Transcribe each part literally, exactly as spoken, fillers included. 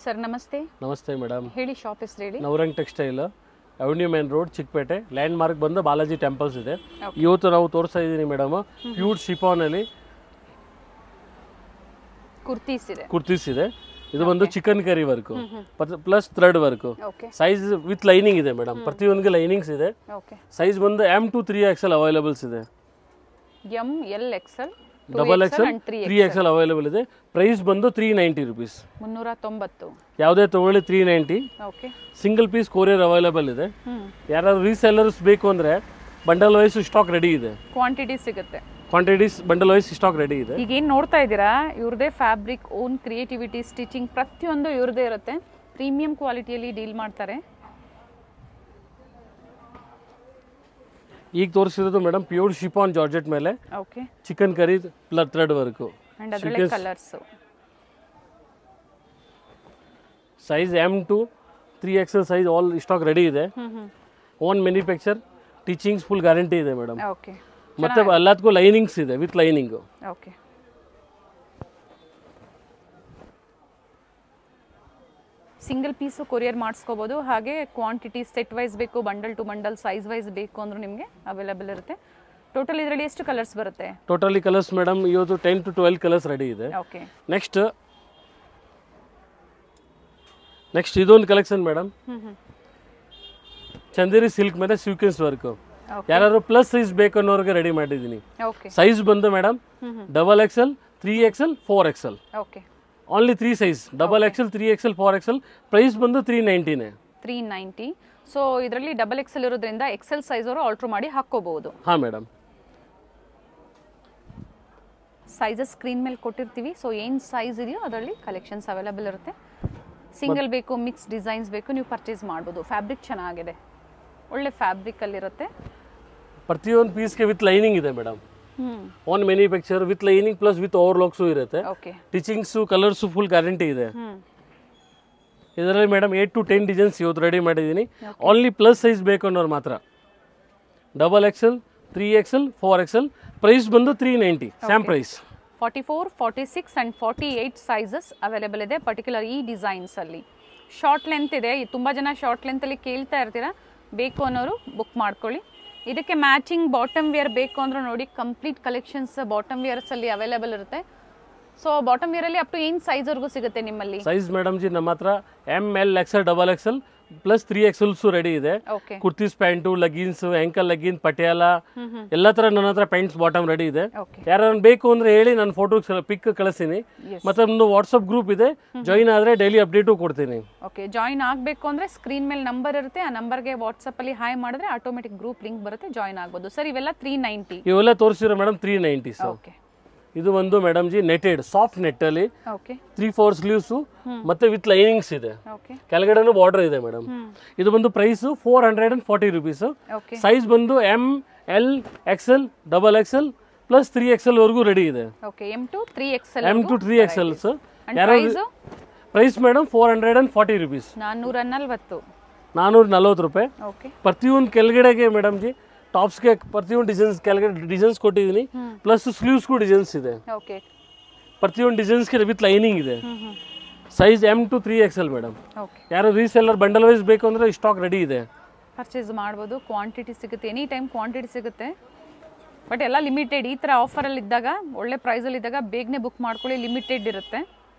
Sir ನಮಸ್ತೆ. ನಮಸ್ತೆ madam. ಹೇಳಿ ಶಾಪ್ ಹೆಸರು ಹೇಳಿ. Navrang textile, avenue main road, Chickpet. Land mark ಬಂದು ಬಾಲಾಜಿ ಟೆಂಪಲ್ಸ್ ಇದೆ. ಇವತ್ತು ನಾವು ತೋರಿಸ್ತಾ ಇದ್ದೀನಿ ಮೇಡಮ್, ಪ್ಯೂರ್ ಶಿಫಾನ್ ಅಲ್ಲಿ ಕುರ್ತೀಸ್ ಇದೆ. ಕುರ್ತೀಸ್ ಇದೆ. ಇದು ಬಂದು chikankari work plus thread work. Size with lining ಇದೆ ಮೇಡಮ್, ಪ್ರತಿಯೊಂದಿಗೆ ಲೈನಿಂಗ್ಸ್ ಇದೆ. ಸೈಜ್ ಬಂದು M to three XL availables ಇದೆ. M L XL double XL three XL available ಇದೆ. ಪ್ರೈಸ್ ಬಂದು ತ್ರೀ ನೈಂಟಿ ರುಪೀಸ್. ಮುನ್ನೂರ ತೊಂಬತ್ತು. ಯಾವುದೇ ತಗೊಳ್ಳಿ three ninety. Single piece courier available ಇದೆ. ಯಾರಾದ್ರು ರೀಸೆಲ್ಲರ್ಸ್ ಬೇಕು ಅಂದ್ರೆ ಬಂಡಲ್ ವೈಸ್ ಸ್ಟಾಕ್ ರೆಡಿ ಇದೆ. ಕ್ವಾಂಟಿಟಿ ಸಿಗುತ್ತೆ. Quantities bundle wise stock ready ಇದೆ. ಈಗ ಏನು ನೋಡ್ತಾ ಇದ್ದೀರಾ, ಇವ್ರದೇ ಫ್ಯಾಬ್ರಿಕ್, ಓನ್ ಕ್ರಿಯೇಟಿವಿಟಿ, ಸ್ಟಿಚಿಂಗ್ ಪ್ರತಿಯೊಂದು ಇವ್ರದೇ ಇರುತ್ತೆ. ಪ್ರೀಮಿಯಂ ಕ್ವಾಲಿಟಿಯಲ್ಲಿ ಡೀಲ್ ಮಾಡ್ತಾರೆ. ಈಗ ತೋರಿಸಿರೋದು ಮೇಡಮ್ ಪ್ಯೂರ್ ಶಿಫಾನ್ ಜಾರ್ಜೆಟ್ ಮೇಲೆ okay chikankari plus thread work. And ಅದರಲ್ಲಿ colours. Size M to three XL size all stock ready ಇದೆ. Own manufacture, stitchings full guarantee ಇದೆ ಮೇಡಮ್. ಓಕೆ ಮತ್ತೆ ಎಲ್ಲದಕ್ಕೂ ಲೈನಿಂಗ್ಸ್ ಇದೆ, with lining. Okay single piece courier ಮಾಡಿಸ್ಕೋಬೋದು. ಹಾಗೆ quantity set wise ಬೇಕು, bundle to bundle size wise ಬೇಕು ಅಂದ್ರೂ ನಿಮಗೆ ಅವೈಲೇಬಲ್ ಇರುತ್ತೆ. ಟೋಟಲ್ ಇದರಲ್ಲಿ ಎಷ್ಟು ಕಲರ್ಸ್ ಬರುತ್ತೆ? ಟೋಟಲಿ ಕಲರ್ಸ್ ಮೇಡಮ್ ಇವತ್ತು ten to twelve colours ready ಇದೆ. ಓಕೆ ನೆಕ್ಸ್ಟ್ ನೆಕ್ಸ್ಟ್ ಇದೊಂದು ಕಲೆಕ್ಷನ್ ಮೇಡಮ್, ಚಂದೇರಿ ಸಿಲ್ಕ್ ಮೇಲೆ ಸೀಕ್ವೆನ್ಸ್ ವರ್ಕ್. ಯಾರು ಪ್ಲಸ್ ಸೈಜ್ ಬೇಕು ಅನ್ನೋರಿಗೆ ರೆಡಿ ಮಾಡಿದ್ದೀನಿ. ಸೈಜ್ ಬಂದು madam double XL, three XL, four XL. Okay only three size, double XL, three XL, four XL. Price ಬಂದು three ನೈಂಟಿನೇ. Three ninety. So ಇದರಲ್ಲಿ double XL ಇರೋದ್ರಿಂದ ಎಕ್ಸೆಲ್ ಸೈಜ್ ಅವರು ಆಲ್ಟ್ರ್ ಮಾಡಿ ಹಾಕೋಬಹುದು. ಹಾಂ ಮೇಡಮ್. ಸೈಜಸ್ ಸ್ಕ್ರೀನ್ ಮೇಲೆ ಕೊಟ್ಟಿರ್ತೀವಿ. ಸೊ ಏನು ಸೈಜ್ ಇದೆಯೋ ಅದರಲ್ಲಿ ಕಲೆಕ್ಷನ್ಸ್ ಅವೈಲೇಬಲ್ ಇರುತ್ತೆ. ಸಿಂಗಲ್ ಬೇಕು, ಮಿಕ್ಸ್ ಡಿಸೈನ್ಸ್ ಬೇಕು, ನೀವು ಪರ್ಚೇಸ್ ಮಾಡ್ಬೋದು. ಫ್ಯಾಬ್ರಿಕ್ ಚೆನ್ನಾಗಿದೆ, ಒಳ್ಳೆ ಫ್ಯಾಬ್ರಿಕಲ್ಲಿರುತ್ತೆ. ಪ್ರತಿಯೊಂದು ಪೀಸ್ಗೆ ವಿತ್ ಲೈನಿಂಗ್ ಇದೆ madam. Own manufacture with lining plus with overlocks ಇರುತ್ತೆ. ಟೀಚಿಂಗ್ಸು ಕಲರ್ಸು ಫುಲ್ ಗ್ಯಾರಂಟಿ ಇದೆ. ಇದರಲ್ಲಿ madam eight to ten designs ಇವತ್ತು ರೆಡಿ ಮಾಡಿದ್ದೀನಿ. ಓನ್ಲಿ ಪ್ಲಸ್ ಸೈಜ್ ಬೇಕು ಅನ್ನೋರು ಮಾತ್ರ. Double XL, three XL, four XL. Price ಬಂದು three ninety same price. Forty four, forty six and forty eight sizes available ಇದೆ. Particular ಈ ಡಿಸೈನ್ಸಲ್ಲಿ ಶಾರ್ಟ್ ಲೆಂತ್ ಇದೆ. ತುಂಬ ಜನ ಶಾರ್ಟ್ ಲೆಂತಲ್ಲಿ ಕೇಳ್ತಾ ಇರ್ತೀರಾ, ಬೇಕು ಅನ್ನೋರು ಬುಕ್ ಮಾಡ್ಕೊಳ್ಳಿ. ಇದಕ್ಕೆ ಮ್ಯಾಚಿಂಗ್ ಬಾಟಮ್ ವೇರ್ ಬೇಕು ಅಂದ್ರೆ ನೋಡಿ, ಕಂಪ್ಲೀಟ್ ಕಲೆಕ್ಷನ್ಸ್ ಬಾಟಮ್ ವೇರ್ಸಲ್ಲಿ ಅವೈಲೇಬಲ್ ಇರುತ್ತೆ. ಸೊ ಬಾಟಮ್ ವೇರಲ್ಲಿ ಅಪ್ ಟು ಏನು ಸೈಜ್ವರೆಗೂ ಸಿಗುತ್ತೆ ನಿಮ್ಮಲ್ಲಿ? ಸೈಜ್ ಮೇಡಮ್ ಜಿ ನಮ್ಮ ಹತ್ರ M L XL, double XL plus three XLs ready ಇದೆ. Kurtis pant, leggings, ankle legging, Patiala ಎಲ್ಲ ತರ ನನ್ನ ಹತ್ರ ಪ್ಯಾಂಟ್ಸ್ ಬಾಟಮ್ ರೆಡಿ ಇದೆ. ಯಾರು ಬೇಕು ಅಂದ್ರೆ ಹೇಳಿ, ನಾನು ಫೋಟೋ ಪಿಕ್ ಕಳಿಸ್ತೀನಿ. ಮತ್ತೆ ಒಂದು ವಾಟ್ಸ್ಆಪ್ ಗ್ರೂಪ್ ಇದೆ, ಜಾಯಿನ್ ಆದ್ರೆ ಡೈಲಿ ಅಪ್ಡೇಟು ಕೊಡ್ತೀನಿ. ಓಕೆ, ಜಾಯಿನ್ ಆಗಬೇಕು ಅಂದ್ರೆ ಸ್ಕ್ರೀನ್ ಮೇಲೆ ನಂಬರ್ ಇರುತ್ತೆ, ಆ ನಂಬರ್ಗೆ ವಾಟ್ಸ್ಆಪ್ ಅಲ್ಲಿ ಹಾಯ್ ಮಾಡಿದ್ರೆ ಆಟೋಮೆಟಿಕ್ ಗ್ರೂಪ್ ಲಿಂಕ್ ಬರುತ್ತೆ, ಜಾಯಿನ್ ಆಗ್ಬೋದು. ಸರ್ ಇವೆಲ್ಲ ತ್ರೀ ನೈಂಟಿ ಇವೆಲ್ಲ ತೋರಿಸಿರೋ madam three ninety sir. Okay, ಇದು ಒಂದು madam ji netted soft net ಅಲ್ಲಿ ತ್ರೀ ಫೋರ್ ಸ್ಲೀವ್ಸ್ ಮತ್ತೆ ವಿತ್ ಲೈನಿಂಗ್ಸ್ ಇದೆ. ಕೆಳಗಡೆ ಬಾರ್ಡರ್ ಇದೆ ಮೇಡಮ್. ಇದು ಬಂದು price four hundred and forty rupees. Size ಬಂದು M L XL, double XL plus three XL ವರೆಗೂ ರೆಡಿ ಇದೆ. M to three XL M to three XL price madam four hundred and forty rupees. ನಾನ್ನೂರ ನಲ್ವತ್ತು ನಾನ್ನೂರ ನಲ್ವತ್ತು ರೂಪಾಯಿ. ಪ್ರತಿಯೊಂದು ಕೆಳಗಡೆಗೆ ಮೇಡಮ್ ಜಿ ಟಾಪ್ಸ್ಗೆ ಪ್ರತಿಯೊಂದು ಡಿಸೈನ್ಸ್ ಕೆಳಗಡೆ ಡಿಸೈನ್ಸ್ ಕೊಟ್ಟಿದ್ದೀನಿ, ಪ್ಲಸ್ ಸ್ಲೀವ್ಸ್ಗೂ ಡಿಸೈನ್ಸ್ ಇದೆ. ಪ್ರತಿಯೊಂದು ಡಿಸೈನ್ಸ್ಗೆ ವಿತ್ ಲೈನಿಂಗ್ ಇದೆ. Size M to three XL madam. ಯಾರು ರೀಸೆಲ್ಲರ್ ಬಂಡಲ್ ವೈಸ್ ಬೇಕು ಅಂದ್ರೆ ಸ್ಟಾಕ್ ರೆಡಿ ಇದೆ, ಪರ್ಚೇಸ್ ಮಾಡ್ಬೋದು. ಕ್ವಾಂಟಿಟಿ ಸಿಗುತ್ತೆ, ಎನಿ ಟೈಮ್ ಕ್ವಾಂಟಿಟಿ ಸಿಗುತ್ತೆ. ಬಟ್ ಎಲ್ಲ ಲಿಮಿಟೆಡ್. ಈ ಥರ ಆಫರಲ್ಲಿ ಇದ್ದಾಗ, ಒಳ್ಳೆ ಪ್ರೈಸಲ್ಲಿ ಇದ್ದಾಗ ಬೇಗನೆ ಬುಕ್ ಮಾಡ್ಕೊಳ್ಳಿ, ಲಿಮಿಟೆಡ್ ಇರುತ್ತೆ.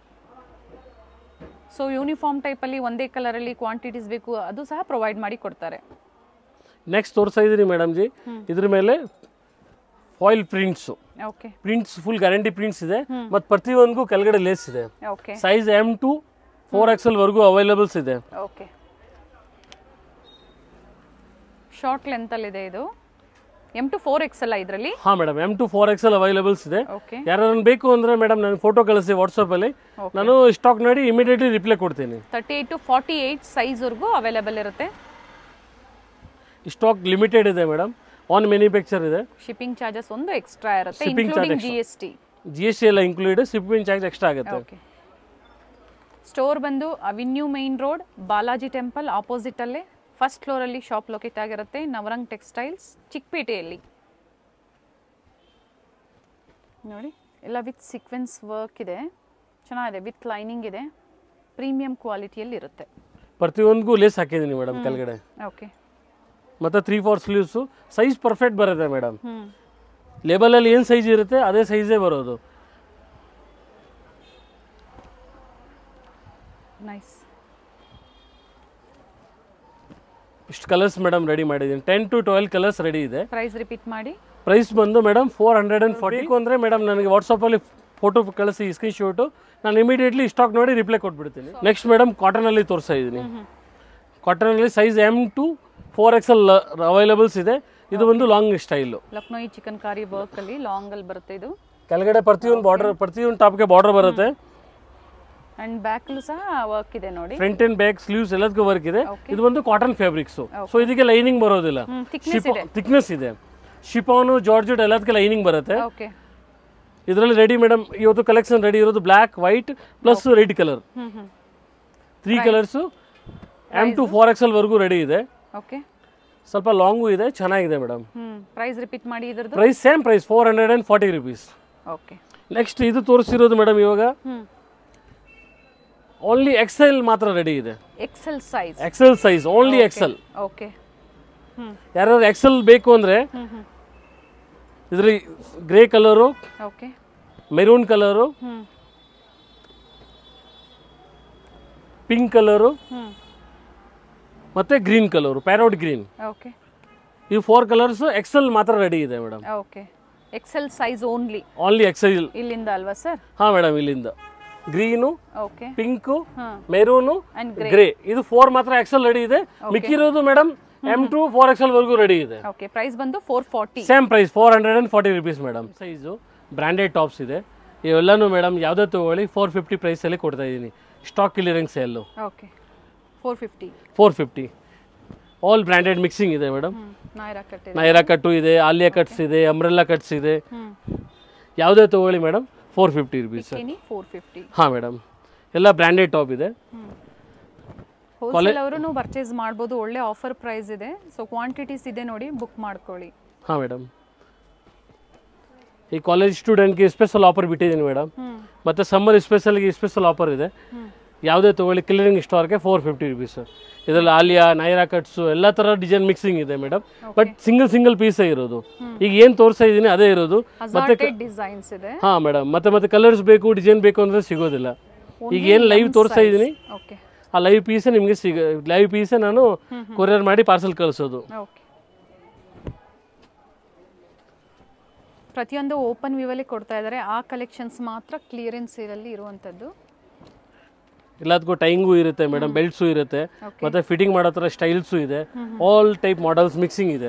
ಸೊ ಯೂನಿಫಾರ್ಮ್ ಟೈಪಲ್ಲಿ ಒಂದೇ ಕಲರಲ್ಲಿ ಕ್ವಾಂಟಿಟೀಸ್ ಬೇಕು, ಅದು ಸಹ ಪ್ರೊವೈಡ್ ಮಾಡಿ ಕೊಡ್ತಾರೆ. ನೆಕ್ಸ್ಟ್ ತೋರಿಸ್ತಾ ಇದ್ದೀನಿ ಮೇಡಮ್ ಜಿ, ಇದ್ರ ಮೇಲೆ foil prints. Prints full guarantee prints ಇದೆ. ಮತ್ತೆ ಪ್ರತಿಯೊಂದಿಗೂ ಕೆಳಗಡೆ ಲೇಸ್ ಇದೆ. Size M to four XL ವರೆಗೂ ಅವೈಲೇಬಲ್ಸ್ ಇದೆ. ಶಾರ್ಟ್ ಲೆಂತ್ ಅಲ್ಲಿ ಇದೆ ಇದು. ಎಮ್ ಟು ಫೋರ್ ಎಕ್ಸೆಲ್ ಇದರಲ್ಲಿ. ಹಾ madam, M to four XL availables ಇದೆ. ಯಾರು ಬೇಕು ಅಂದ್ರೆ ಮೇಡಮ್ ನನಗೆ ಫೋಟೋ ಕಳಿಸಿ ವಾಟ್ಸ್ಆಪ್ ಅಲ್ಲಿ, ನಾನು ಸ್ಟಾಕ್ ನೋಡಿ ಇಮಿಡಿಯೇಟ್ಲಿ ರಿಪ್ಲೈ ಕೊಡ್ತೀನಿ. Thirty eight to forty eight size ವರೆಗೂ ಅವೈಲೇಬಲ್ ಇರುತ್ತೆ. ಸ್ಟಾಕ್ ಲಿಮಿಟೆಡ್ ಇದೆ ಮೇಡಮ್, ಆನ್ ಮ್ಯಾನುಫ್ಯಾಕ್ಚರ್ ಇದೆ. ಶಿಪ್ಪಿಂಗ್ ಚಾರ್ಜಸ್ ಒಂದು ಎಕ್ಸ್ಟ್ರಾ ಇರುತ್ತೆ, ಇನ್ಕ್ಲೂಡಿಂಗ್ ಜಿಎಸ್ಟಿ. ಜಿಎಸ್ಟಿ ಎಲ್ಲ ಇನ್ಕ್ಲೂಡ್, ಶಿಪ್ಪಿಂಗ್ ಚಾರ್ಜ್ ಎಕ್ಸ್ಟ್ರಾ ಆಗುತ್ತೆ. ಸ್ಟೋರ್ ಬಂದು avenue main road, Balaji temple opposite ಅಲ್ಲೇ ಫಸ್ಟ್ ಫ್ಲೋರ್ ಅಲ್ಲಿ ಶಾಪ್ ಲೊಕೇಟ್ ಆಗಿರುತ್ತೆ. ನವರಂಗ್ ಟೆಕ್ಸ್ಟೈಲ್ಸ್, ಚಿಕ್ಕಪೇಟೆಯಲ್ಲಿ. ನೋಡಿ ಎಲ್ಲ ವಿತ್ ಸೀಕ್ವೆನ್ಸ್ ವರ್ಕ್ ಇದೆ, ಚೆನ್ನಾಗಿದೆ, ವಿತ್ ಲೈನಿಂಗ್ ಇದೆ. ಪ್ರೀಮಿಯಂ ಕ್ವಾಲಿಟಿಯಲ್ಲಿ ಇರುತ್ತೆ. ಪ್ರತಿಯೊಂದಿಗೂ ಲೇಸ್ ಹಾಕಿದ್ದೀನಿ ಮೇಡಮ್ ಕೆಳಗಡೆ. ಓಕೆ. ಮತ್ತು three four sleeves size perfect ಬರುತ್ತೆ ಮೇಡಮ್. ಲೇಬಲಲ್ಲಿ ಏನು ಸೈಜ್ ಇರುತ್ತೆ ಅದೇ ಸೈಜೇ ಬರೋದು. ನೈಸ್. ಇಷ್ಟು ಕಲರ್ಸ್ ಮೇಡಮ್ ರೆಡಿ ಮಾಡಿದ್ದೀನಿ. Ten to twelve colours ready ಇದೆ. ಪ್ರೈಸ್ ರಿಪೀಟ್ ಮಾಡಿ. ಪ್ರೈಸ್ ಬಂದು madam four hundred and forty ಅಂದರೆ ಮೇಡಮ್ ನನಗೆ ವಾಟ್ಸಪ್ಪಲ್ಲಿ ಫೋಟೋ ಕಳಿಸಿ ಸ್ಕ್ರೀನ್ ಶಾಟು, ನಾನು ಇಮಿಡಿಯೇಟ್ಲಿ ಸ್ಟಾಕ್ ನೋಡಿ ರಿಪ್ಲೈ ಕೊಟ್ಬಿಡ್ತೀನಿ. ನೆಕ್ಸ್ಟ್ ಮೇಡಮ್ ಕಾಟನಲ್ಲಿ ತೋರಿಸ್ತಾ ಇದ್ದೀನಿ. ಕಾಟನಲ್ಲಿ size M to four XL availables ಇದೆ. ಇದು ಒಂದು long style Lucknowi chikankari work ಅಲ್ಲಿ ಲಾಂಗ್ ಅಲ್ಲಿ ಬರುತ್ತೆ. ಇದು ಕೆಳಗಡೆ ಪ್ರತಿಯೊಂದು ಬಾರ್ಡರ್ ಪ್ರತಿಯೊಂದು ಟಾಪ್ಗೆ ಬಾರ್ಡರ್ ಬರುತ್ತೆ. ಅಂಡ್ ಬ್ಯಾಕ್ ಸಹ ವರ್ಕ್ ಇದೆ ನೋಡಿ. ಫ್ರಂಟ್ ಅಂಡ್ ಬ್ಯಾಕ್ ಸ್ಲೀವ್ಸ್ ಎಲ್ಲದಕ್ಕೂ ವರ್ಕ್ ಇದೆ. ಇದು ಒಂದು ಕಾಟನ್ ಫ್ಯಾಬ್ರಿಕ್ಸ್, ಸೊ ಇದಕ್ಕೆ ಲೈನಿಂಗ್ ಬರೋದಿಲ್ಲ, ಥಿಕ್ನೆಸ್ ಇದೆ. ಶಿಫಾನು ಜಾರ್ಜೆಟ್ ಎಲ್ಲದಕ್ಕೆ ಲೈನಿಂಗ್ ಬರುತ್ತೆ. ಇದರಲ್ಲಿ ರೆಡಿ ಮೇಡಮ್ ಇವತ್ತು ಕಲೆಕ್ಷನ್ ರೆಡಿ ಇರೋದು black white plus red colour, three colours M to four XL ವರೆಗೂ ರೆಡಿ ಇದೆ. ಓಕೆ. ಸ್ವಲ್ಪ ಲಾಂಗು ಇದೆ, ಚೆನ್ನಾಗಿದೆ ಮೇಡಮ್. ಪ್ರೈಸ್ ರಿಪೀಟ್ ಮಾಡಿ. ಇದರದ್ದು price same price four hundred and forty rupees. Okay. Next ಇದು ತೋರಿಸಿರೋದು ಮೇಡಮ್ ಇವಾಗ ಓನ್ಲಿ ಎಕ್ಸೆಲ್ ಮಾತ್ರ ರೆಡಿ ಇದೆ. XL size XL size only XL. Okay. ಯಾರಾದ್ರೂ ಎಕ್ಸೆಲ್ ಬೇಕು ಅಂದರೆ ಇದ್ರಲ್ಲಿ grey colour, okay, maroon colour, pink colour ಮತ್ತೆ green colour, parrot green. Okay. ಈ ಫೋರ್ ಕಲರ್ಸ್ ಎಕ್ಸೆಲ್ ಮಾತ್ರ ರೆಡಿ ಇದೆ madam. Okay. XL size only only XL. ಇಲ್ಲಿಂದ ಅಲ್ವಾ ಸರ್? ಹಾ ಮೇಡಮ್, ಇಲ್ಲಿಂದ green, okay, pink, maroon, grey, ಇದು ಫೋರ್ ಮಾತ್ರ ಎಕ್ಸೆಲ್ ರೆಡಿ ಇದೆ. ಮಿಕ್ಕಿರೋದು madam M to four XL ವರೆಗೂ ರೆಡಿ ಇದೆ. ಓಕೆ. ಪ್ರೈಸ್ ಬಂದು four forty. Same price four hundred and forty rupees madam. Size branded tops ಇದೆ. ಇವೆಲ್ಲನೂ ಮೇಡಮ್ ಯಾವುದೇ ತಗೊಳ್ಳಿ ಫೋರ್ ಫಿಫ್ಟಿ ಪ್ರೈಸಲ್ಲಿ ಕೊಡ್ತಾ ಇದ್ದೀನಿ. Stock clearing sale. Okay. Four fifty four fifty all branded mixing ಇದೆ madam. Naira cut, Naira cut ಇದೆ, ಆಲಿಯಾ ಕಟ್ಸ್ ಇದೆ, ಅಂಬ್ರೆಲ್ಲಾ ಕಟ್ಸ್ ಇದೆ. ಯಾವುದೇ ತಗೊಳ್ಳಿ madam four fifty rupees. Four fifty. ಹಾಂ ಮೇಡಮ್, ಎಲ್ಲ ಬ್ರ್ಯಾಂಡೆಡ್ ಟಾಪ್ ಇದೆ. ಹೋಲ್ಸೇಲ್ ಅವರು ಪರ್ಚೇಸ್ ಮಾಡ್ಬೋದು. ಒಳ್ಳೆ ಆಫರ್ ಪ್ರೈಸ್ ಇದೆ. ಸೊ ಕ್ವಾಂಟಿಟೀಸ್ ಇದೆ ನೋಡಿ, ಬುಕ್ ಮಾಡ್ಕೊಳ್ಳಿ. ಹಾಂ ಮೇಡಮ್, ಈ ಕಾಲೇಜ್ ಸ್ಟೂಡೆಂಟ್ಗೆ ಸ್ಪೆಷಲ್ ಆಫರ್ ಬಿಟ್ಟಿದ್ದೀನಿ ಮೇಡಮ್. ಮತ್ತು ಸಮ್ಮರ್ ಸ್ಪೆಷಲ್ಗೆ ಸ್ಪೆಷಲ್ ಆಫರ್ ಇದೆ. ಯಾವುದೇ ತೊಗೊಳ್ಳಿ ಕ್ಲಿಯರಿಂಗ್ ಸ್ಟೋರ್ಗೆ ಫೋರ್ ಫಿಫ್ಟಿ ರುಪೀಸ್. ಇದರಲ್ಲಿ ಆಲಿಯಾ, ನೈರಾ ಕಟ್ಸು ಎಲ್ಲ ಥರ ಡಿಸೈನ್ ಮಿಕ್ಸಿಂಗ್ ಇದೆ ಮೇಡಮ್. ಬಟ್ ಸಿಂಗಲ್ ಸಿಂಗಲ್ ಪೀಸೇ ಇರೋದು. ಈಗ ಏನು ತೋರಿಸ್ತಾ ಇದ್ದೀನಿ ಅದೇ ಇರೋದು. ಮತ್ತೆ ಡಿಸೈನ್ಸ್ ಇದೆ. ಹಾಂ ಮೇಡಮ್, ಮತ್ತೆ ಮತ್ತೆ ಕಲರ್ಸ್ ಬೇಕು, ಡಿಸೈನ್ ಬೇಕು ಅಂದರೆ ಸಿಗೋದಿಲ್ಲ. ಈಗ ಏನು ಲೈವ್ ತೋರಿಸ್ತಾ ಇದ್ದೀನಿ ಆ ಲೈವ್ ಪೀಸೇ ನಿಮಗೆ ಸಿಗ ಲೈವ್ ಪೀಸೇ ನಾನು ಕೊರಿಯರ್ ಮಾಡಿ ಪಾರ್ಸಲ್ ಕಳಿಸೋದು. ಪ್ರತಿಯೊಂದು ಓಪನ್ ವ್ಯೂವಲ್ಲಿ ಕೊಡ್ತಾ ಇದ್ದಾರೆ. ಆ ಕಲೆಕ್ಷನ್ಸ್ ಮಾತ್ರ ಕ್ಲಿಯರೆನ್ಸ್ ಸೇಲಲ್ಲಿ ಇರುವಂಥದ್ದು. ಎಲ್ಲದಕ್ಕೂ ಟೈಂಗು ಇರುತ್ತೆ ಮೇಡಮ್, ಬೆಲ್ಟ್ಸು ಇರುತ್ತೆ, ಮತ್ತೆ ಫಿಟ್ಟಿಂಗ್ ಮಾಡೋ ಥರ ಸ್ಟೈಲ್ಸು ಇದೆ. ಆಲ್ ಟೈಪ್ ಮಾಡೆಲ್ಸ್ ಮಿಕ್ಸಿಂಗ್ ಇದೆ.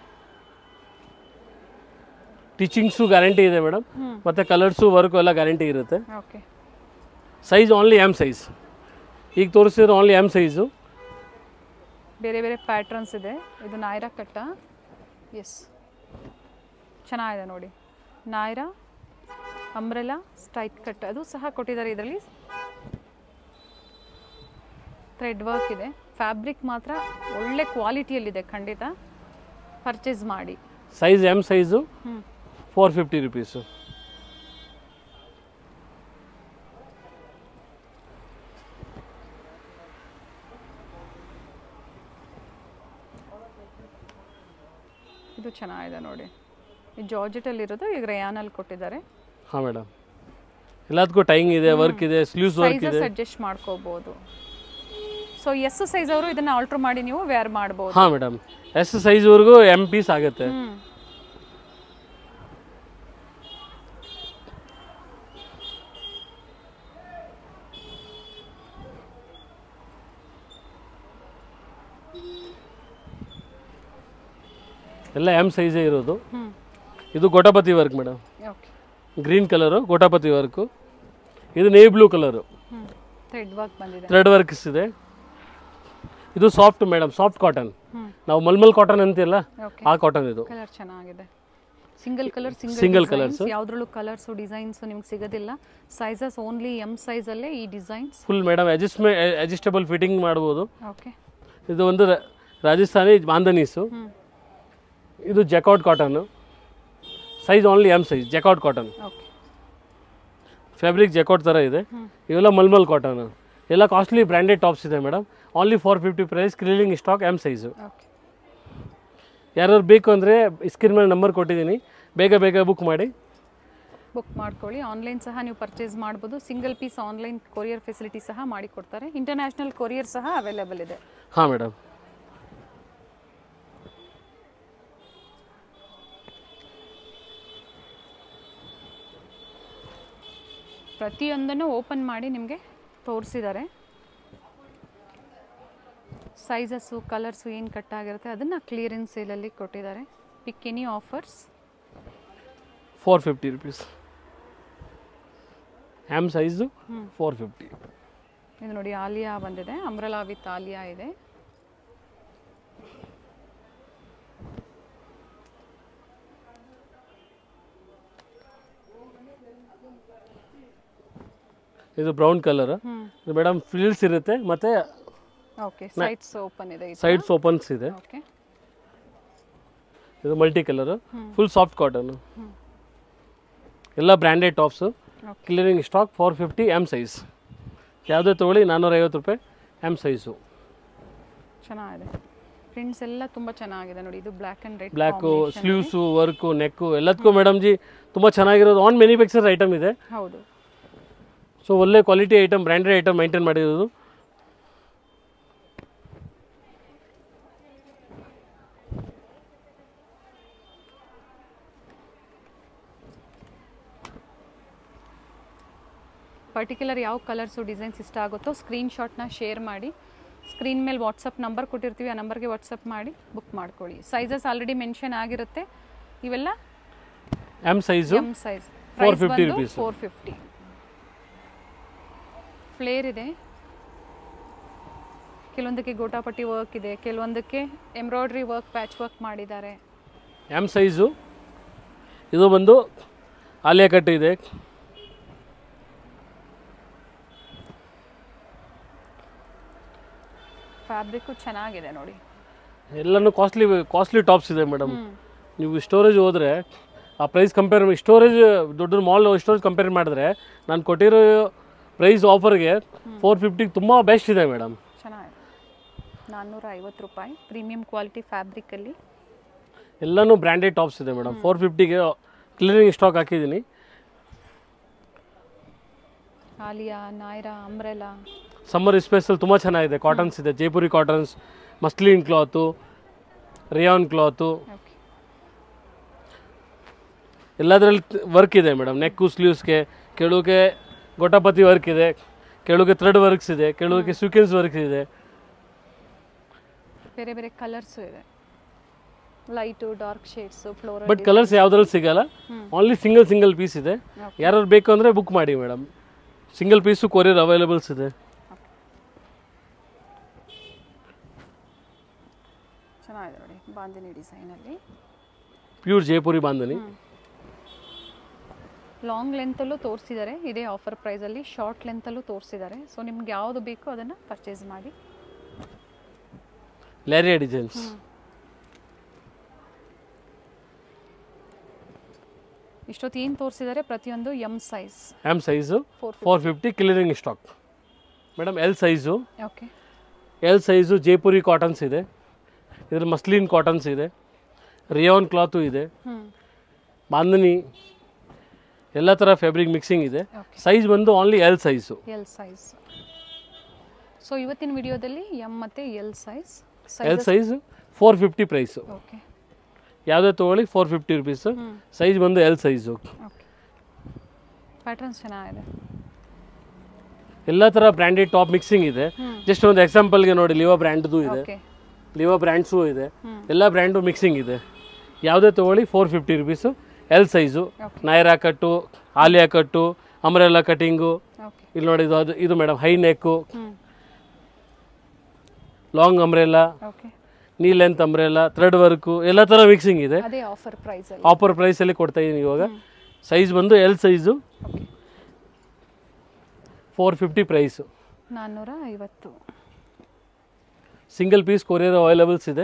ಟೀಚಿಂಗ್ಸು ಗ್ಯಾರಂಟಿ ಇದೆ ಮೇಡಮ್. ಮತ್ತೆ ಕಲರ್ಸು ವರ್ಕು ಎಲ್ಲ ಗ್ಯಾರಂಟಿ ಇರುತ್ತೆ. Size only M size. ಈಗ ತೋರಿಸಿದ್ರೆ ಓನ್ಲಿ ಎಮ್ ಸೈಜು. ಬೇರೆ ಬೇರೆ ಪ್ಯಾಟ್ರನ್ಸ್ ಇದೆ. ಇದು ನೈರಾ ಕಟ್ಟ. ಎಸ್, ಚೆನ್ನಾಗಿದೆ ನೋಡಿ. ನೈರಾ ಅಂಬ್ರೆಲಾ ಸ್ಟ್ರೈಟ್ ಕಟ್ ಅದು ಸಹ ಕೊಟ್ಟಿದ್ದಾರೆ. ಇದರಲ್ಲಿ ಥ್ರೆಡ್ ವರ್ಕ್ ಇದೆ. ಫ್ಯಾಬ್ರಿಕ್ ಮಾತ್ರ ಒಳ್ಳೆ ಕ್ವಾಲಿಟಿಯಲ್ಲಿದೆ. ಖಂಡಿತ ಪರ್ಚೇಸ್ ಮಾಡಿ. Size M size four fifty rupees. ಇದು ಚೆನ್ನಾಗಿದೆ ನೋಡಿ. ಈ ಜಾರ್ಜೆಟಲ್ಲಿ ಇರೋದು ಈಗ ರೇಯಾನಲ್ಲಿ ಕೊಟ್ಟಿದ್ದಾರೆ. ಹಾಂ ಮೇಡಮ್, ಎಲ್ಲದಕ್ಕೂ ಟೈಂಗ್ ಇದೆ, ವರ್ಕ್ ಇದೆ, ಸ್ಲೀವ್ಸ್ ವರ್ಕ್ ಇದೆ. ಅಡ್ಜಸ್ಟ್ ಮಾಡ್ಕೋಬಹುದು. ಸೊ ಎಸ್ ಸೈಜ್ ಅವರು ಇದನ್ನ ಆಲ್ಟರ್ ಮಾಡಿ ನೀವು ವೇರ್ ಮಾಡಬಹುದು. ಹಾಂ ಮೇಡಮ್, ಎಸ್ ಸೈಜ್ ವರೆಗೂ ಎಮ್ ಪೀಸ್ ಆಗುತ್ತೆ. ಎಲ್ಲ ಎಮ್ ಸೈಜೇ ಇರೋದು. ಇದು gota patti work madam, green colour gota patti work. ಇದು navy blue colour, thread work ಬಂದಿದೆ, ಥ್ರೆಡ್ ವರ್ಕ್ಸ್ ಇದೆ. ಇದು ಸಾಫ್ಟ್ ಮೇಡಮ್, ಸಾಫ್ಟ್ ಕಾಟನ್. ನಾವು ಮಲ್ಮಲ್ ಕಾಟನ್ ಅಂತಿಲ್ಲ, ಆ ಕಾಟನ್ ಇದು. ಕಲರ್ ಚೆನ್ನಾಗಿದೆ. Single colour, single colours. ಯಾವ್ದ್ರಲ್ಲೂ ಕಲರ್ಸ್ ಡಿಸೈನ್ಸ್ ನಿಮ್ಗೆ ಸಿಗೋದಿಲ್ಲ. ಸೈಜಸ್ ಓನ್ಲಿ ಎಮ್ ಸೈಜ್ ಅಲ್ಲೇ ಈ designs. Full madam adjustment adjustable fitting ಮಾಡ್ಬೋದು. ಓಕೆ. ಇದು ಒಂದು ರಾಜಸ್ಥಾನಿ ಬಾಂಧನೀಸು. ಇದು jacquard cotton. Size only M size, jacquard cotton. Fabric jacquard ಥರ ಇದೆ. ಇವೆಲ್ಲ ಮಲ್ಮಲ್ ಕಾಟನ್. ಎಲ್ಲ ಕಾಸ್ಟ್ಲಿ ಬ್ರ್ಯಾಂಡೆಡ್ ಟಾಪ್ಸ್ ಇದೆ madam. Only four fifty price, clearing stock, M size. Okay, ಯಾರು ಬೇಕು ಅಂದರೆ ಸ್ಕ್ರೀನ್ ಮೇಲೆ ನಂಬರ್ ಕೊಟ್ಟಿದ್ದೀನಿ, ಬೇಗ ಬೇಗ ಬುಕ್ ಮಾಡಿ. ಬುಕ್ ಮಾಡ್ಕೊಳ್ಳಿ. ಆನ್ಲೈನ್ ಸಹ ನೀವು ಪರ್ಚೇಸ್ ಮಾಡ್ಬೋದು. Single piece online courier facility ಸಹ ಮಾಡಿಕೊಡ್ತಾರೆ. ಇಂಟರ್ನ್ಯಾಷನಲ್ ಕೊರಿಯರ್ ಸಹ ಅವೈಲೇಬಲ್ ಇದೆ. ಹಾಂ ಮೇಡಮ್. ಪ್ರತಿಯೊಂದನ್ನು ಓಪನ್ ಮಾಡಿ ನಿಮಗೆ ತೋರಿಸಿದ್ದಾರೆ. ಸೈಜಸ್ಸು, ಕಲರ್ಸು ಏನು ಕಟ್ಟಾಗಿರುತ್ತೆ ಅದನ್ನು ಕ್ಲಿಯರೆನ್ಸ್ ಸೇಲಲ್ಲಿ ಕೊಟ್ಟಿದ್ದಾರೆ. Pick any offers. Four fifty rupees M size, four fifty. ಇದು ನೋಡಿ, ಆಲಿಯಾ ಬಂದಿದೆ, ಅಂಬ್ರೆಲಾ ವಿತ್ ಆಲಿಯಾ ಇದೆ. ಇದು ಬ್ರೌನ್ ಕಲರ್ ಮೇಡಮ್, ಫ್ರಿಲ್ಸ್ ಇರುತ್ತೆ ಮತ್ತೆ ಓಕೆ, ಸೈಡ್ಸ್ ಓಪನ್ ಇದೆ, ಸೈಡ್ಸ್ ಓಪನ್ಸ್ ಇದೆ. ಓಕೆ, ಇದು multi colour, full soft cotton, ಎಲ್ಲ branded tops, clearing stock, four fifty M size. ಯಾವುದೇ ತೊಗೊಳ್ಳಿ ನಾನ್ನೂರೈವತ್ತು ರೂಪಾಯಿ ಎಮ್ ಸೈಜು. ಚೆನ್ನಾಗಿದೆ. ಪ್ರಿಂಟ್ಸ್ ಎಲ್ಲ ತುಂಬ ಚೆನ್ನಾಗಿದೆ ನೋಡಿ. ಇದು black and red, black, sleeves, work, neck ಎಲ್ಲದಕ್ಕೂ ಮೇಡಮ್ ಜಿ ತುಂಬ ಚೆನ್ನಾಗಿರೋದು. ಆನ್ ಮ್ಯಾನುಫ್ಯಾಕ್ಚರ್ ಐಟಮ್ ಇದೆ. ಹೌದು. ಸೊ ಒಳ್ಳೆ quality item, branded item maintain ಮಾಡಿರೋದು. ಪರ್ಟಿಕ್ಯುಲರ್ ಯಾವ ಕಲರ್ಸು ಡಿಸೈನ್ಸ್ ಇಷ್ಟ ಆಗುತ್ತೋ ಸ್ಕ್ರೀನ್ಶಾಟ್ನ ಶೇರ್ ಮಾಡಿ. ಸ್ಕ್ರೀನ್ ಮೇಲೆ ವಾಟ್ಸಪ್ ನಂಬರ್ ಕೊಟ್ಟಿರ್ತೀವಿ, ಆ ನಂಬರ್ಗೆ ವಾಟ್ಸಪ್ ಮಾಡಿ ಬುಕ್ ಮಾಡ್ಕೊಳ್ಳಿ. ಸೈಜಸ್ ಆಲ್ರೆಡಿ ಮೆನ್ಷನ್ ಆಗಿರುತ್ತೆ. ಇವೆಲ್ಲ M size, M size, four fifty rupees. Four fifty. Flare ಇದೆ, ಕೆಲವೊಂದಕ್ಕೆ ಗೋಟಾಪಟ್ಟಿ ವರ್ಕ್ ಇದೆ, ಕೆಲವೊಂದಕ್ಕೆ ಎಂಬ್ರಾಯ್ಡ್ರಿ ವರ್ಕ್, ಪ್ಯಾಚ್ ವರ್ಕ್ ಮಾಡಿದ್ದಾರೆ. M size. ಇದು ಬಂದು ಆಲಿಯಾ ಕಟ್ ಇದೆ. ಫ್ಯಾಬ್ರಿಕ್ಕು ಚೆನ್ನಾಗಿದೆ ನೋಡಿ. ಎಲ್ಲನೂ ಕಾಸ್ಟ್ಲಿ ಕಾಸ್ಟ್ಲಿ ಟಾಪ್ಸ್ ಇದೆ ಮೇಡಮ್. ನೀವು ಸ್ಟೋರೇಜ್ ಹೋದರೆ ಆ ಪ್ರೈಸ್ ಕಂಪೇರ್, ಸ್ಟೋರೇಜ್ ದೊಡ್ಡ ಮಾಲ್ ಸ್ಟೋರೇಜ್ ಕಂಪೇರ್ ಮಾಡಿದ್ರೆ ನಾನು ಕೊಟ್ಟಿರೋ ಪ್ರೈಸ್ ಆಫರ್ಗೆ ಫೋರ್ ಫಿಫ್ಟಿಗೆ ತುಂಬ ಬೆಸ್ಟ್ ಇದೆ ಮೇಡಮ್. ಚೆನ್ನಾಗಿದೆ. ನಾನ್ನೂರ ಐವತ್ತು ರೂಪಾಯಿ ಪ್ರೀಮಿಯಂ ಕ್ವಾಲಿಟಿ ಫ್ಯಾಬ್ರಿಕಲ್ಲಿ ಎಲ್ಲನೂ ಬ್ರ್ಯಾಂಡೆಡ್ ಟಾಪ್ಸ್ ಇದೆ ಮೇಡಮ್. ಫೋರ್ ಫಿಫ್ಟಿಗೆ ಕ್ಲಿಯರಿಂಗ್ ಸ್ಟಾಕ್ ಹಾಕಿದ್ದೀನಿ. Alia, Naira, umbrella, summer special ತುಂಬ ಚೆನ್ನಾಗಿದೆ. ಕಾಟನ್ಸ್ ಇದೆ, Jaipuri cottons, muslin cloth, rayon cloth, ಎಲ್ಲದರಲ್ಲಿ ವರ್ಕ್ ಇದೆ ಮೇಡಮ್. ನೆಕ್ಕು, ಸ್ಲೀವ್ಸ್ಗೆ, ಕೆಳಗೆ ಗೋಟಾಪತಿ ವರ್ಕ್ ಇದೆ, ಕೆಳಗೆ ಥ್ರೆಡ್ ವರ್ಕ್ಸ್ ಇದೆ, ಕೆಳಗೆ ಸೀಕ್ವೆನ್ಸ್ ವರ್ಕ್ಸ್ ಇದೆ. ಬೇರೆ ಬೇರೆ ಕಲರ್ಸು ಇದೆ, light, dark shades, floral. But colours ಯಾವುದ್ರಲ್ಲಿ ಸಿಗಲ್ಲ, ಓನ್ಲಿ ಸಿಂಗಲ್ ಸಿಂಗಲ್ ಪೀಸ್ ಇದೆ. ಯಾರು ಬೇಕು ಅಂದರೆ ಬುಕ್ ಮಾಡಿ madam. Single piece courier availables ಇದೆ. ಚೆನ್ನಾಗಿದೆ ನೋಡಿ, ಬಾಂದಿನಿ ಡಿಸೈನಲ್ಲಿ, ಪ್ಯೂರ್ ಜೈಪುರಿ ಬಾಂಧನಿ. ಲಾಂಗ್ ಲೆಂತಲ್ಲೂ ತೋರಿಸಿದ್ದಾರೆ ಇದೇ ಆಫರ್ ಪ್ರೈಸಲ್ಲಿ, ಶಾರ್ಟ್ ಲೆಂತಲ್ಲೂ ತೋರಿಸಿದ್ದಾರೆ. ಸೊ ನಿಮ್ಗೆ ಯಾವುದು ಬೇಕೋ ಅದನ್ನು ಪರ್ಚೇಸ್ ಮಾಡಿ. ಲ್ಯಾರಿಯಾ ಡಿಸೈನ್ಸ್. ಇಷ್ಟೊತ್ತು ಏನು ತೋರಿಸಿದ್ದಾರೆ ಪ್ರತಿಯೊಂದು M size. M size four fifty clearing stock madam. L size, okay, L size Jaipuri cottons ಇದೆ, ಇದರಲ್ಲಿ ಮಸ್ಲಿನ್ ಕಾಟನ್ಸ್ ಇದೆ, ರಿಯಾನ್ ಕ್ಲಾತು ಇದೆ, ಬಾಂಧನಿ, ಎಲ್ಲ ಥರ ಫ್ಯಾಬ್ರಿಕ್ ಮಿಕ್ಸಿಂಗ್ ಇದೆ. ಸೈಜ್ ಬಂದು only L size. L size. So ಇವತ್ತಿನ ವಿಡಿಯೋದಲ್ಲಿ ಎಮ್ ಮತ್ತು L size. L size four fifty price. Okay, ಯಾವುದೇ ತೊಗೊಳ್ಳಿ ಫೋರ್ ಫಿಫ್ಟಿ ರುಪೀಸು. ಸೈಜ್ ಬಂದು ಎಲ್ ಸೈಜು. ಓಕೆ, ಪ್ಯಾಟರ್ನ್ಸ್ ಚೆನ್ನಾಗಿದೆ. ಎಲ್ಲ ಥರ ಬ್ರ್ಯಾಂಡೆಡ್ ಟಾಪ್ ಮಿಕ್ಸಿಂಗ್ ಇದೆ. ಜಸ್ಟ್ ಒಂದು ಎಕ್ಸಾಂಪಲ್ಗೆ ನೋಡಿ, ಲಿವಾ ಬ್ರ್ಯಾಂಡ್ದು ಇದೆ, ಲಿವಾ ಬ್ರ್ಯಾಂಡ್ಸು ಇದೆ, ಎಲ್ಲ ಬ್ರ್ಯಾಂಡು ಮಿಕ್ಸಿಂಗ್ ಇದೆ. ಯಾವುದೇ ತೊಗೊಳ್ಳಿ four fifty rupees. L size. Naira cut, Alia ಕಟ್ಟು, ಅಂಬ್ರೆಲಾ ಕಟಿಂಗು. ಇಲ್ಲಿ ನೋಡಿ, ಇದು ಅದು ಇದು madam high neck, long umbrella, knee length umbrella, thread work, ಎಲ್ಲ ಥರ ಮಿಕ್ಸಿಂಗ್ ಇದೆ. ಆಫರ್ ಪ್ರೈಸಲ್ಲಿ ಕೊಡ್ತಾ ಇದ್ದೀನಿ ಇವಾಗ. ಸೈಜ್ ಬಂದು L size, four fifty price. ನಾನ್ನೂರ ಐವತ್ತು. ಸಿಂಗಲ್ ಪೀಸ್ ಕೊರಿಯರ್ ಅವೈಲೇಬಲ್ಸ್ ಇದೆ.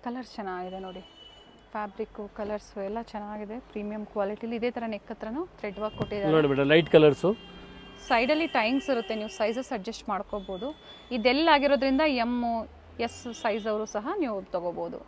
ಕಲರ್ ಚೆನ್ನಾಗಿದೆ ನೋಡಿ, ಫ್ಯಾಬ್ರಿಕ್ಕು ಕಲರ್ಸು ಎಲ್ಲ ಚೆನ್ನಾಗಿದೆ, ಪ್ರೀಮಿಯಂ ಕ್ವಾಲಿಟಿಲಿ. ಇದೇ ಥರ ನೆಕ್ ಹತ್ರನೂ ಥ್ರೆಡ್ ವರ್ಕ್ ಕೊಟ್ಟಿದ್ದಾರೆ ನೋಡಿ ಮೇಡಮ್, ಲೈಟ್ ಕಲರ್ಸು. ಸೈಡಲ್ಲಿ ಟೈಮ್ಸ್ ಇರುತ್ತೆ, ನೀವು ಸೈಜಸ್ ಅಡ್ಜಸ್ಟ್ ಮಾಡ್ಕೋಬೋದು. ಇದೆಲ್ಲ ಆಗಿರೋದ್ರಿಂದ ಎಮ್ಮು ಎಸ್ ಸೈಜ್ ಅವರು ಸಹ ನೀವು ತಗೋಬೋದು.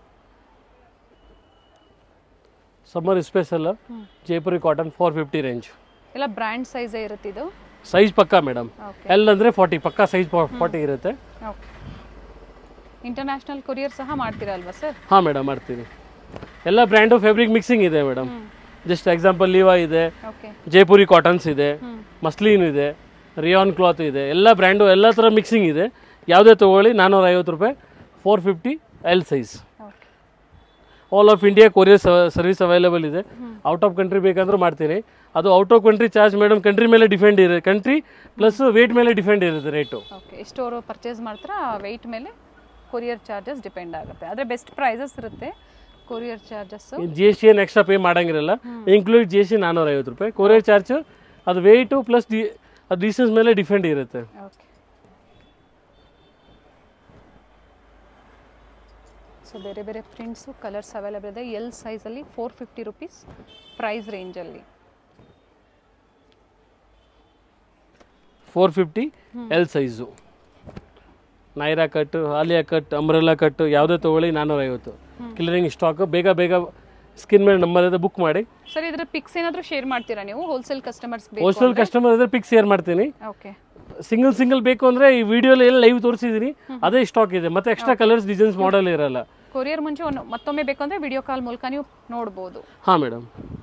Summer special Jaipuri cotton four fifty range. ಎಲ್ಲ ಬ್ರ್ಯಾಂಡ್ ಸೈಜೇ ಇರುತ್ತೆ ಇದು. ಸೈಜ್ ಪಕ್ಕಾ ಮೇಡಮ್, ಎಲ್ ಅಂದರೆ ಫಾರ್ಟಿ ಪಕ್ಕಾ ಸೈಜ್ ಫಾರ್ಟಿ ಇರುತ್ತೆ. ಓಕೆ, ಇಂಟರ್ನ್ಯಾಷನಲ್ ಕೊರಿಯರ್ ಸಹ ಮಾಡ್ತೀರಾ ಅಲ್ವಾ ಸರ್? ಹಾಂ ಮೇಡಮ್, ಮಾಡ್ತೀನಿ. ಎಲ್ಲ ಬ್ರ್ಯಾಂಡು ಫ್ಯಾಬ್ರಿಕ್ ಮಿಕ್ಸಿಂಗ್ ಇದೆ ಮೇಡಮ್. ಜಸ್ಟ್ ಎಕ್ಸಾಂಪಲ್ ಲಿವಾ ಇದೆ, ಜೈಪುರಿ ಕಾಟನ್ಸ್ ಇದೆ, ಮಸ್ಲಿನ್ ಇದೆ, ರಿಯಾನ್ ಕ್ಲಾತ್ ಇದೆ, ಎಲ್ಲ ಬ್ರ್ಯಾಂಡು ಎಲ್ಲ ಥರ ಮಿಕ್ಸಿಂಗ್ ಇದೆ. ಯಾವುದೇ ತೊಗೊಳ್ಳಿ ನಾನ್ನೂರ ಐವತ್ತು ರೂಪಾಯಿ, four fifty L size. All of India courier service available ಇದೆ. ಔಟ್ ಆಫ್ ಕಂಟ್ರಿ ಬೇಕಂದ್ರೂ ಮಾಡ್ತೀನಿ. ಅದು out of country charge madam country ಮೇಲೆ ಡಿಪೆಂಡ್ ಇರುತ್ತೆ, ಕಂಟ್ರಿ ಪ್ಲಸ್ ವೇಟ್ ಮೇಲೆ ಡಿಪೆಂಡ್ ಇರುತ್ತೆ ರೇಟು. ಓಕೆ, ಎಷ್ಟು ಅವರು ಪರ್ಚೇಸ್ ಮಾಡ್ತಾರೆ ವೆಯ್ಟ್ ಮೇಲೆ ಕೊರಿಯರ್ ಚಾರ್ಜಸ್ ಡಿಪೆಂಡ್ ಆಗುತ್ತೆ. ಆದರೆ ಬೆಸ್ಟ್ ಪ್ರೈಸಸ್ ಇರುತ್ತೆ courier charges. G S T ಏನು ಎಕ್ಸ್ಟ್ರಾ ಪೇ ಮಾಡೋಂಗಿರಲ್ಲ, ಇನ್ಕ್ಲೂಡ್ ಜಿ ಎಸ್ ಟಿ ನಾನ್ನೂರ ಐವತ್ತು ರೂಪಾಯಿ. ಕೊರಿಯರ್ ಚಾರ್ಜ್ ಅದು ವೆಯ್ಟು ಪ್ಲಸ್ ಡಿ ಅದು ಡಿಸ್ಟೆನ್ಸ್ ಮೇಲೆ ಡಿಪೆಂಡ್ ಇರುತ್ತೆ. ಓಕೆ, ಸೊ ಬೇರೆ ಬೇರೆ ಪ್ರಿಂಟ್ಸು ಕಲರ್ಸ್ ಅವೈಲೇಬಲ್ ಇದೆ. ಎಲ್ ಸೈಜಲ್ಲಿ ಫೋರ್ ಫಿಫ್ಟಿ ರುಪೀಸ್ ಪ್ರೈಸ್ ರೇಂಜಲ್ಲಿ. Four fifty L size. Naira cut, Alia cut, umbrella cut ಯಾವುದೇ ತೊಗೊಳ್ಳಿ ನಾನ್ನೂರ ಐವತ್ತು. Clearing stock. ಬೇಗ ಬೇಗ ಸ್ಕಿನ್ ಮೇಲೆ ನಂಬರ್ ಇದೆ, ಬುಕ್ ಮಾಡಿ. ಸರ್, ಇದರ ಪಿಕ್ಸ್ ಏನಾದರೂ ಶೇರ್ ಮಾಡ್ತೀರಾ ನೀವು ಹೋಲ್ಸೇಲ್ ಕಸ್ಟಮರ್ಸ್? ಹೋಲ್ಸೇಲ್ ಕಸ್ಟಮರ್ ಇದ್ರೆ ಪಿಕ್ಸ್ ಶೇರ್ ಮಾಡ್ತೀನಿ. ಓಕೆ, ಸಿಂಗಲ್ ಸಿಂಗಲ್ ಬೇಕು ಅಂದರೆ ಈ ವಿಡಿಯೋಲಿ ಎಲ್ಲ ಲೈವ್ ತೋರಿಸಿದ್ದೀನಿ, ಅದೇ ಸ್ಟಾಕ್ ಇದೆ. ಮತ್ತೆ ಎಕ್ಸ್ಟ್ರಾ ಕಲರ್ಸ್ ಡಿಸೈನ್ಸ್ ಮಾಡಲ್ ಇರಲ್ಲ. ಕೊರಿಯರ್ ಮುಂಚೆ ಒಂದು ಮತ್ತೊಮ್ಮೆ ಬೇಕು ಅಂದರೆ ವಿಡಿಯೋ ಕಾಲ್ ಮೂಲಕ ನೀವು ನೋಡ್ಬೋದು. ಹಾಂ madam.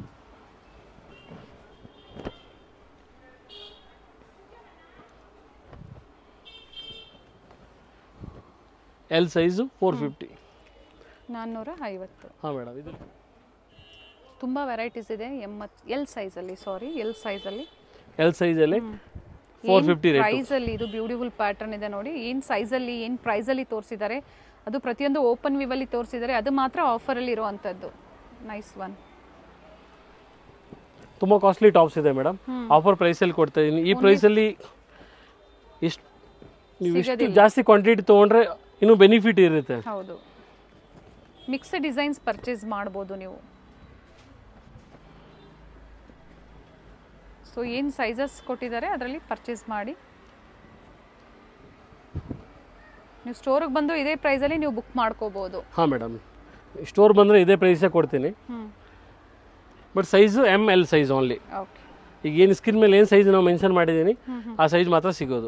L size four fifty, ನಾನ್ನೂರ ಐವತ್ತು. ಹಾಂ ಮೇಡಮ್. ಇದು ತುಂಬ ವೆರೈಟೀಸ್ ಇದೆ. ಎಂಬತ್ತು ಎಲ್ ಸೈಜಲ್ಲಿ, ಸಾರಿ ಎಲ್ ಸೈಜಲ್ಲಿ ಎಲ್ ಸೈಜಲ್ಲಿ ಫೋರ್ ಫಿಫ್ಟಿ ಪ್ರೈಸಲ್ಲಿ. ಇದು ಬ್ಯೂಟಿಫುಲ್ ಪ್ಯಾಟರ್ನ್ ಇದೆ ನೋಡಿ. ಏನು ಸೈಜಲ್ಲಿ ಏನು ಪ್ರೈಸಲ್ಲಿ ತೋರಿಸಿದ್ದಾರೆ, ಅದು ಪ್ರತಿಯೊಂದು ಓಪನ್ ವಿವಲ್ಲಿ ತೋರಿಸಿದ್ದಾರೆ. ಅದು ಮಾತ್ರ ಆಫರಲ್ಲಿ ಇರುವಂಥದ್ದು. Nice one. ತುಂಬ ಕಾಸ್ಟ್ಲಿ ಟಾಪ್ಸ್ ಇದೆ ಮೇಡಮ್, ಆಫರ್ ಪ್ರೈಸಲ್ಲಿ ಕೊಡ್ತಾ ಇದ್ದೀನಿ. ಈ ಪ್ರೈಸಲ್ಲಿ ಎಷ್ಟು ನೀವು ಎಷ್ಟು ಜಾಸ್ತಿ ಕ್ವಾಂಟಿಟಿ ತೊಗೊಂಡ್ರೆ ಇನ್ನೂ ಬೆನಿಫಿಟ್ ಇರುತ್ತೆ. ಹೌದು, ಮಿಕ್ಸ್ಡ್ ಡಿಸೈನ್ಸ್ ಪರ್ಚೇಸ್ ಮಾಡ್ಬೋದು ನೀವು. ಸೊ ಏನು ಸೈಜಸ್ ಕೊಟ್ಟಿದ್ದಾರೆ ಅದರಲ್ಲಿ ಪರ್ಚೇಸ್ ಮಾಡಿ. ನೀವು ಸ್ಟೋರಿಗೆ ಬಂದು ಇದೇ ಪ್ರೈಸಲ್ಲಿ ನೀವು ಬುಕ್ ಮಾಡ್ಕೋಬೋದು. ಹಾಂ ಮೇಡಮ್, ಸ್ಟೋರ್ ಬಂದರೆ ಇದೇ ಪ್ರೈಸೇ ಕೊಡ್ತೀನಿ. But size M L size only. Okay, ಈಗ ಏನು ಸ್ಕಿನ್ ಮೇಲೆ ಏನು ಸೈಜ್ ನಾವು ಮೆನ್ಷನ್ ಮಾಡಿದ್ದೀನಿ ಆ ಸೈಜ್ ಮಾತ್ರ ಸಿಗೋದು.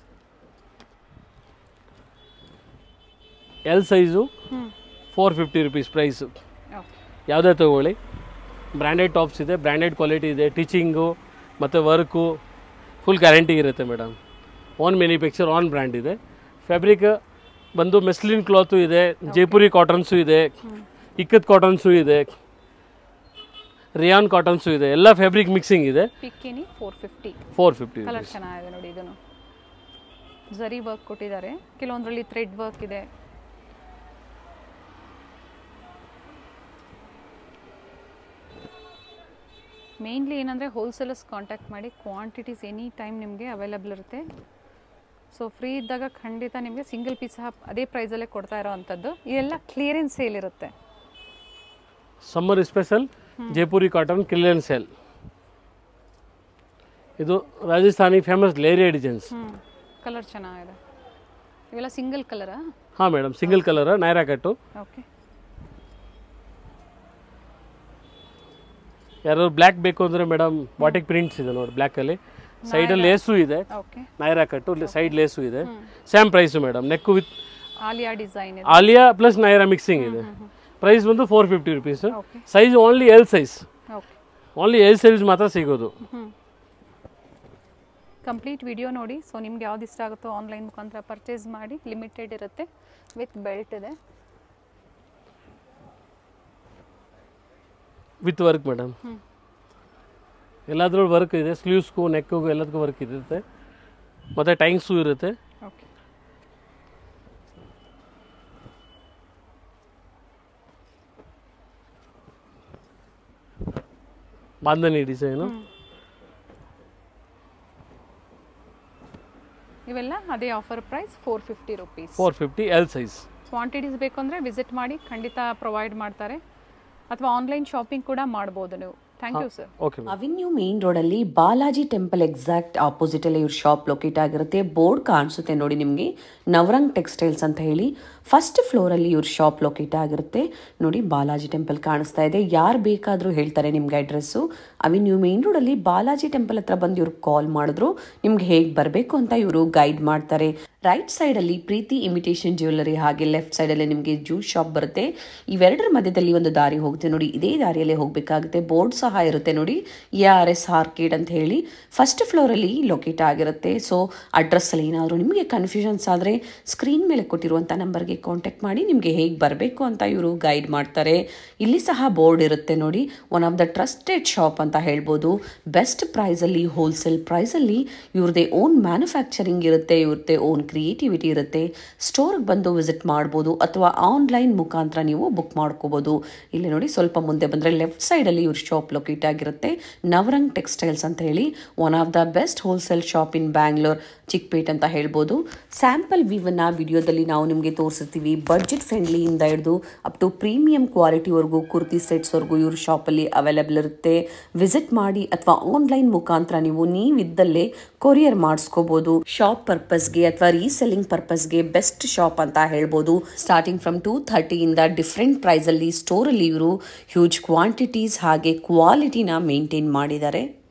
L size four fifty rupees price. ಯಾವುದೇ ತೊಗೊಳ್ಳಿ, ಬ್ರ್ಯಾಂಡೆಡ್ ಟಾಪ್ಸ್ ಇದೆ, ಬ್ರ್ಯಾಂಡೆಡ್ ಕ್ವಾಲಿಟಿ ಇದೆ, ಟೀಚಿಂಗು ಮತ್ತು ವರ್ಕು ಫುಲ್ ಗ್ಯಾರಂಟಿ ಇರುತ್ತೆ madam. Own manufacture, own brand ಇದೆ. ಫ್ಯಾಬ್ರಿಕ್ ಬಂದು ಮೆಸ್ಲಿನ್ ಕ್ಲಾತು ಇದೆ, ಜೈಪುರಿ ಕಾಟನ್ಸು ಇದೆ, ಇಕ್ಕತ್ ಕಾಟನ್ಸು ಇದೆ, ರಿಯಾನ್ ಕಾಟನ್ಸು ಇದೆ, ಎಲ್ಲ ಫ್ಯಾಬ್ರಿಕ್ ಮಿಕ್ಸಿಂಗ್ ಇದೆ. ಪಿಕ್ಕಿನಿ four fifty four fifty colour ಚೆನ್ನಾಗಿದೆ ನೋಡಿ. ಇದನ್ನು ಝರಿ ವರ್ಕ್ ಕೊಟ್ಟಿದ್ದಾರೆ, ಕೆಲವೊಂದರಲ್ಲಿ ಥ್ರೆಡ್ ವರ್ಕ್ ಇದೆ. ಮೇನ್ಲಿ ಏನಂದರೆ ಹೋಲ್ಸೇಲರ್ಸ್ ಕಾಂಟ್ಯಾಕ್ಟ್ ಮಾಡಿ, ಕ್ವಾಂಟಿಟೀಸ್ ಎನಿ ಟೈಮ್ ನಿಮಗೆ ಅವೈಲಬಲ್ ಇರುತ್ತೆ. ಸೊ ಫ್ರೀ ಇದ್ದಾಗ ಖಂಡಿತ ನಿಮಗೆ ಸಿಂಗಲ್ ಪೀಸ್ ಸಹ ಅದೇ ಪ್ರೈಸಲ್ಲೇ ಕೊಡ್ತಾ ಇರೋ ಅಂಥದ್ದು. ಇದೆಲ್ಲ ಕ್ಲಿಯರೆನ್ಸ್ ಸೇಲ್ ಇರುತ್ತೆ. Summer special Jaipuri cotton clearance sale. ಇದು Rajasthani famous leheriya designs. Colour ಚೆನ್ನಾಗಿದೆ. ಇವೆಲ್ಲ ಸಿಂಗಲ್ ಕಲರಾ? ಹಾಂ ಮೇಡಮ್, ಸಿಂಗಲ್ ಕಲರ್ ನೈರಾ ಕಟ್ಟು. ಓಕೆ, ಯಾರು ಬ್ಲ್ಯಾಕ್ ಬೇಕು ಅಂದರೆ ಮೇಡಮ್ ಬಾಟಿಕ್ ಪ್ರಿಂಟ್ಸ್ ಇದೆ ನೋಡಿ, ಬ್ಲ್ಯಾಕಲ್ಲಿ ಸೈಡಲ್ಲಿ ಲೇಸು ಇದೆ, ನೈರಾ ಕಟ್ಟು ಸೈಡ್ ಲೇಸು ಇದೆ. Same price madam. Neck with Alia design, Alia plus Naira mixing ಇದೆ. ಪ್ರೈಸ್ ಬಂದು four fifty rupees. Size only L size, only L size ಮಾತ್ರ ಸಿಗೋದು. ಕಂಪ್ಲೀಟ್ ವಿಡಿಯೋ ನೋಡಿ. ಸೊ ನಿಮ್ಗೆ ಯಾವ್ದು ಇಷ್ಟ ಆಗುತ್ತೋ ಆನ್ಲೈನ್ ಮುಖಾಂತರ ಪರ್ಚೇಸ್ ಮಾಡಿ. ಲಿಮಿಟೆಡ್ ಇರುತ್ತೆ, ವಿತ್ ಬೆಲ್ಟ್ ಇದೆ, ವಿತ್ ವರ್ಕ್ ಮೇಡಮ್. ಎಲ್ಲಾದ್ರೂ ವರ್ಕ್ ಇದೆ, ಸ್ಲೀವ್ಸ್ಗೂ ನೆಕ್ಕಿಗೂ ಎಲ್ಲದಕ್ಕೂ ವರ್ಕ್ ಇರುತ್ತೆ, ಮತ್ತು ಟೈಂಗ್ಸು ಇರುತ್ತೆ. Okay, bandhani design. ಇವೆಲ್ಲ ಅದೇ offer price four fifty rupees. Four fifty L size. Quantities ಬೇಕು ಅಂದರೆ ವಿಸಿಟ್ ಮಾಡಿ, ಖಂಡಿತ ಪ್ರೊವೈಡ್ ಮಾಡ್ತಾರೆ. ಅಥವಾ ಆನ್ಲೈನ್ ಶಾಪಿಂಗ್ ಕೂಡ ಮಾಡ್ಬೋದು ನೀವು. Thank you sir. Okay. Avenue main ರೋಡಲ್ಲಿ ಬಾಲಾಜಿ ಟೆಂಪಲ್ ಎಕ್ಸಾಕ್ಟ್ ಆಪೋಸಿಟ್ ಅಲ್ಲಿ ಇವ್ರ ಶಾಪ್ ಲೊಕೇಟ್ ಆಗಿರುತ್ತೆ. ಬೋರ್ಡ್ ಕಾಣಿಸುತ್ತೆ ನೋಡಿ ನಿಮಗೆ, ನವರಂಗ್ ಟೆಕ್ಸ್ಟೈಲ್ಸ್ ಅಂತ ಹೇಳಿ. ಫಸ್ಟ್ ಫ್ಲೋರಲ್ಲಿ ಇವ್ರ ಶಾಪ್ ಲೊಕೇಟ್ ಆಗಿರುತ್ತೆ ನೋಡಿ. ಬಾಲಾಜಿ ಟೆಂಪಲ್ ಕಾಣಿಸ್ತಾ ಇದೆ. ಯಾರು ಬೇಕಾದರೂ ಹೇಳ್ತಾರೆ ನಿಮ್ಗೆ ಅಡ್ರೆಸ್ಸು. ಅವೆನ್ಯೂ ಮೇನ್ ರೋಡಲ್ಲಿ ಬಾಲಾಜಿ ಟೆಂಪಲ್ ಹತ್ರ ಬಂದು ಇವ್ರಿಗೆ ಕಾಲ್ ಮಾಡಿದ್ರು ನಿಮ್ಗೆ ಹೇಗೆ ಬರಬೇಕು ಅಂತ ಇವರು ಗೈಡ್ ಮಾಡ್ತಾರೆ. ರೈಟ್ ಸೈಡಲ್ಲಿ ಪ್ರೀತಿ ಇಮಿಟೇಷನ್ ಜ್ಯುವೆಲ್ಲರಿ, ಹಾಗೆ ಲೆಫ್ಟ್ ಸೈಡಲ್ಲಿ ನಿಮಗೆ ಜ್ಯೂಸ್ ಶಾಪ್ ಬರುತ್ತೆ. ಇವೆರಡರ ಮಧ್ಯದಲ್ಲಿ ಒಂದು ದಾರಿ ಹೋಗುತ್ತೆ ನೋಡಿ, ಇದೇ ದಾರಿಯಲ್ಲೇ ಹೋಗಬೇಕಾಗುತ್ತೆ. ಬೋರ್ಡ್ ಸಹ ಇರುತ್ತೆ ನೋಡಿ, ಎ ಆರ್ ಎಸ್ ಆರ್ಕೇಡ್ ಅಂತ ಹೇಳಿ. ಫಸ್ಟ್ ಫ್ಲೋರಲ್ಲಿ ಲೊಕೇಟ್ ಆಗಿರುತ್ತೆ. ಸೊ ಅಡ್ರೆಸ್ಸಲ್ಲಿ ಏನಾದರೂ ನಿಮಗೆ ಕನ್ಫ್ಯೂಷನ್ಸ್ ಆದರೆ ಸ್ಕ್ರೀನ್ ಮೇಲೆ ಕೊಟ್ಟಿರುವಂಥ ನಂಬರ್ಗೆ ಕಾಂಟ್ಯಾಕ್ಟ್ ಮಾಡಿ ನಿಮಗೆ ಹೇಗೆ ಬರಬೇಕು ಅಂತ ಇವರು ಗೈಡ್ ಮಾಡ್ತಾರೆ. ಇಲ್ಲಿ ಸಹ ಬೋರ್ಡ್ ಇರುತ್ತೆ ನೋಡಿ, one of the trusted shop ಅಂತ ಹೇಳ್ಬೋದು. ಬೆಸ್ಟ್ ಪ್ರೈಸಲ್ಲಿ, ಹೋಲ್ಸೇಲ್ ಪ್ರೈಸಲ್ಲಿ ಇವ್ರದ್ದೇ ಓನ್ ಮ್ಯಾನುಫ್ಯಾಕ್ಚರಿಂಗ್ ಇರುತ್ತೆ, ಇವ್ರದ್ದೇ ಓನ್ ಕ್ರಿಯೇಟಿವಿಟಿ ಇರುತ್ತೆ. ಸ್ಟೋರ್ಗೆ ಬಂದು ವಿಸಿಟ್ ಮಾಡ್ಬೋದು ಅಥವಾ ಆನ್ಲೈನ್ ಮುಖಾಂತರ ನೀವು ಬುಕ್ ಮಾಡ್ಕೋಬೋದು. ಇಲ್ಲಿ ನೋಡಿ ಸ್ವಲ್ಪ ಮುಂದೆ ಬಂದರೆ ಲೆಫ್ಟ್ ಸೈಡಲ್ಲಿ ಇವ್ರ ಶಾಪ್ ಲೊಕೇಟ್ ಆಗಿರುತ್ತೆ. ನವರಂಗ್ ಟೆಕ್ಸ್ಟೈಲ್ಸ್ ಅಂತ ಹೇಳಿ, one of the best wholesale shop in Bangalore, Chickpet ಅಂತ ಹೇಳ್ಬೋದು. ಸ್ಯಾಂಪಲ್ ವಿವನ್ನ ವಿಡಿಯೋದಲ್ಲಿ ನಾವು ನಿಮಗೆ ತೋರಿಸ್ತೀವಿ. ಬಡ್ಜೆಟ್ ಫ್ರೆಂಡ್ಲಿಯಿಂದ ಹಿಡಿದು ಅಪ್ ಟು ಪ್ರೀಮಿಯಂ ಕ್ವಾಲಿಟಿವರೆಗೂ, ಕುರ್ತಿ ಸೆಟ್ಸ್ವರೆಗೂ ಇವ್ರ ಶಾಪಲ್ಲಿ ಅವೈಲೇಬಲ್ ಇರುತ್ತೆ. ವಿಸಿಟ್ ಮಾಡಿ ಅಥವಾ ಆನ್ಲೈನ್ ಮುಖಾಂತರ ನೀವು ನೀವಿದ್ದಲ್ಲೇ ಕೊರಿಯರ್ ಮಾಡಿಸ್ಕೋಬಹುದು. ಶಾಪ್ ಪರ್ಪಸ್ಗೆ ಅಥವಾ ರೀಸೆಲ್ಲಿಂಗ್ ಪರ್ಪಸ್ಗೆ ಬೆಸ್ಟ್ ಶಾಪ್ ಅಂತ ಹೇಳ್ಬೋದು. ಸ್ಟಾರ್ಟಿಂಗ್ ಫ್ರಮ್ ಟೂ ಥರ್ಟಿಯಿಂದ ಡಿಫ್ರೆಂಟ್ ಪ್ರೈಸಲ್ಲಿ ಸ್ಟೋರಲ್ಲಿ ಇವರು ಹ್ಯೂಜ್ ಕ್ವಾಂಟಿಟೀಸ್ ಹಾಗೆ ಕ್ವಾಲಿಟಿನ ಮೇಂಟೈನ್ ಮಾಡಿದ್ದಾರೆ.